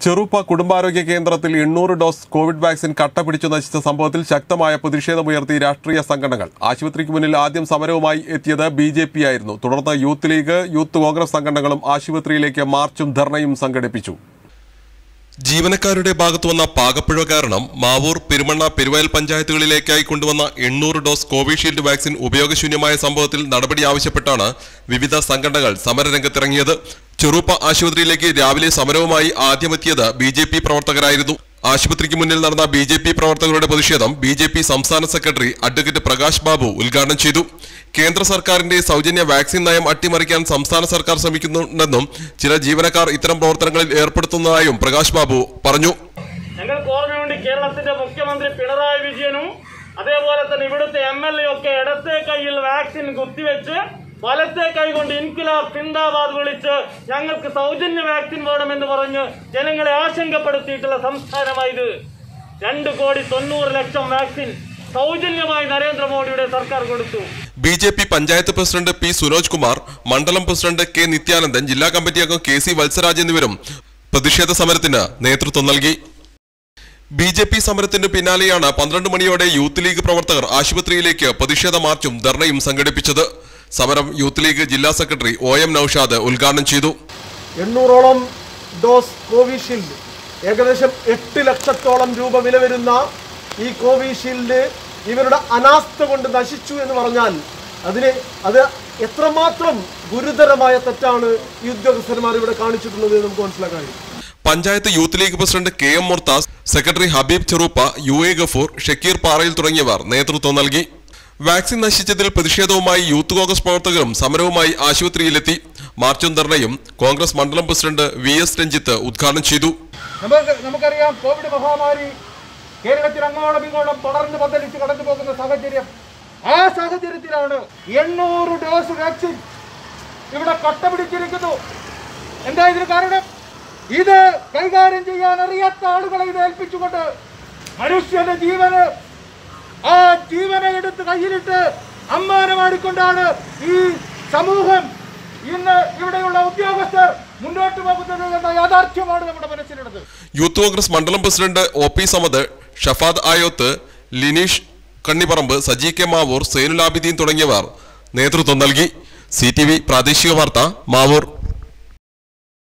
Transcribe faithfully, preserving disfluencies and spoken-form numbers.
ചെറുപ്പ കുടുംബാരോഗ്യ കേന്ദ്രത്തിൽ എണ്ണൂറ് ഡോസ് കോവിഡ് വാക്സിൻ കട്ടപിടിച്ചു നശിച്ച സംഭവത്തിൽ ശക്തമായ പ്രതിഷേധമുയർത്തി രാഷ്ട്രീയ സംഘടനകൾ. ആശുപത്രിക്ക് മുന്നിൽ ആദ്യം സമരവുമായി എത്തിയത് ബി ജെ പി ആയിരുന്നു. തുടർന്ന് യൂത്ത് ലീഗ്, യൂത്ത് കോൺഗ്രസ് സംഘടനകളും ആശുപത്രിയിലേക്ക് മാർച്ചും ധർണയും സംഘടിപ്പിച്ചു. ജീവനക്കാരുടെ ഭാഗത്തുവന്ന പാകപ്പിഴ കാരണം മാവൂർ, പെരുമണ്ണ, പെരുവയൽ പഞ്ചായത്തുകളിലേക്കായി കൊണ്ടുവന്ന എണ്ണൂറ് ഡോസ് കോവിഷീൽഡ് വാക്സിൻ ഉപയോഗശൂന്യമായ സംഭവത്തിൽ നടപടി ആവശ്യപ്പെട്ടാണ് വിവിധ സംഘടനകൾ സമരരംഗത്തിറങ്ങിയത്. ചെറുപ്പ ആശുപത്രിയിലേക്ക് രാവിലെ സമരവുമായി ആദ്യമെത്തിയത് ബി ജെ പി പ്രവർത്തകരായിരുന്നു. ആശുപത്രിക്ക് മുന്നിൽ നടന്ന ബി ജെ പി പ്രവർത്തകരുടെ പ്രതിഷേധം ബി ജെ പി സംസ്ഥാന സെക്രട്ടറി അഡ്വക്കേറ്റ് പ്രകാശ് ബാബു ഉദ്ഘാടനം ചെയ്തു. കേന്ദ്ര സർക്കാരിന്റെ സൗജന്യ വാക്സിൻ നയം അട്ടിമറിക്കാൻ സംസ്ഥാന സർക്കാർ ശ്രമിക്കുന്നുണ്ടെന്നും ചില ജീവനക്കാർ ഇത്തരം പ്രവർത്തനങ്ങളിൽ ഏർപ്പെടുത്തുന്നതായും പ്രകാശ് ബാബു പറഞ്ഞു. ഞങ്ങൾക്ക് ഓർമ്മയുണ്ട്, കേരളത്തിന്റെ മുഖ്യമന്ത്രി പിണറായി വിജയനും അതേപോലെ തന്നെ ഇവിടുത്തെ എം എൽ എ ഒക്കെ ഇടത്തെ കൈയിൽ വാക്സിൻ കുത്തിവെച്ച് വലത്തെ കൈകൊണ്ട് ഇൻക്ലാബ് സിന്ദാബാദ് വിളിച്ച് ഞങ്ങൾക്ക് സൗജന്യ വാക്സിൻ വേണമെന്ന് പറഞ്ഞ് ജനങ്ങളെ ആശങ്കപ്പെടുത്തിയിട്ടുള്ള സംസ്ഥാനമായത്. രണ്ട് കോടി തൊണ്ണൂറ് ലക്ഷം വാക്സിൻ സൗജന്യമായി നരേന്ദ്രമോദിയുടെ സർക്കാർ കൊടുത്തു. B J P panchayat president P Sunoj Kumar, മണ്ഡലം പ്രസിഡന്റ് കെ നിത്യാനന്ദൻ, ജില്ലാ കമ്മിറ്റി അംഗം കെ സി വത്സരാജ് എന്നിവരും പ്രതിഷേധ സമരത്തിന് നേതൃത്വം നൽകി. ബി ജെ പി സമരത്തിന് പിന്നാലെയാണ് പന്ത്രണ്ട് മണിയോടെ യൂത്ത് ലീഗ് പ്രവർത്തകർ ആശുപത്രിയിലേക്ക് പ്രതിഷേധ മാർച്ചും ധർണയും സംഘടിപ്പിച്ചത്. സമരം യൂത്ത് ലീഗ് ജില്ലാ സെക്രട്ടറി ഒ എം നൌഷാദ് ഉദ്ഘാടനം ചെയ്തു. എണ്ണൂറോളം ഡോസ് കോവിഷീൽഡ്, ഏകദേശം എട്ട് ലക്ഷത്തോളം രൂപ വില വരുന്ന ഈ കോവിഷീൽഡ് ഇവരുടെ അനാസ്ഥ കൊണ്ട് നശിച്ചു എന്ന് പറഞ്ഞാൽ അതിന് അത് എത്രമാത്രം ഗുരുതരമായ തെറ്റാണ് ഈ ഉദ്യോഗസ്ഥന്മാർ ഇവിടെ കാണിച്ചിട്ടുള്ളത് നമുക്ക് മനസ്സിലാക്കാൻ കഴിയും. Panchayat youth league president K M Murthas, secretary Habeeb Cheruppa, U A Gafoor, Shakir പാറയിൽ തുടങ്ങിയവർ നേതൃത്വം നൽകി. വാക്സിൻ നശിച്ചതിൽ പ്രതിഷേധവുമായി യൂത്ത് കോൺഗ്രസ് പ്രവർത്തകരും സമരവുമായി ആശുപത്രിയിലെത്തി. മാർച്ചും ധർണയും കോൺഗ്രസ് മണ്ഡലം പ്രസിഡന്റ് വി എസ് രഞ്ജിത്ത് ഉദ്ഘാടനം ചെയ്തു. നമുക്കറിയാം, കോവിഡ് മഹാമാരി കേരളത്തിൽ അങ്ങോളം ഇങ്ങോളം പടർന്ന് പന്തലിച്ച് കടന്നു പോകുന്ന സാഹചര്യം. ആ സാഹചര്യത്തിലാണ് എണ്ണൂറ് ഡോസ് വാക്സിൻ ഇവിടെ കട്ടപിടിച്ചിരിക്കുന്നു. എന്താ ഇതിന് കാരണം? ഇത് കൈകാര്യം ചെയ്യാൻ അറിയാത്ത ആളുകളെ ഇത് ഏൽപ്പിച്ചുകൊണ്ട് മനുഷ്യന്റെ ജീവന് ആ ജീവനെ എടുത്ത് കയ്യിലിട്ട് അമ്മാനമാടിക്കൊണ്ടാണ് ഈ സമൂഹം ഇന്ന് ഇവിടെയുള്ള ഉദ്യോഗസ്ഥർ മുന്നോട്ട് പോകുന്നത് എന്ന യാഥാർത്ഥ്യമാണ് നമ്മുടെ മനസ്സിലുള്ളത്. യൂത്ത് കോൺഗ്രസ് മണ്ഡലം president O P Samad, Shafad Ayoth, Lineesh Kannipparamba, Saji K Mavoor, Sainul Abideen തുടങ്ങിയവർ നേതൃത്വം നൽകി. സി ടി വി പ്രാദേശിക വാർത്ത, മാവൂർ.